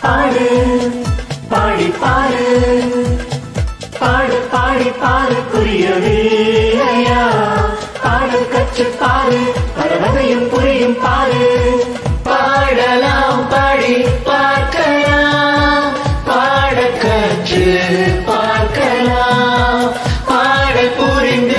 பாடு பாடி பாரு பாடு பாடி பாரு புரியவில்லையா பாடல் கற்று பாரு பரவதையும் புரியும் பாரு பாடலாம் பாடி பார்க்கலாம் பாட கற்று பார்க்கலாம் பாடல் புரிந்து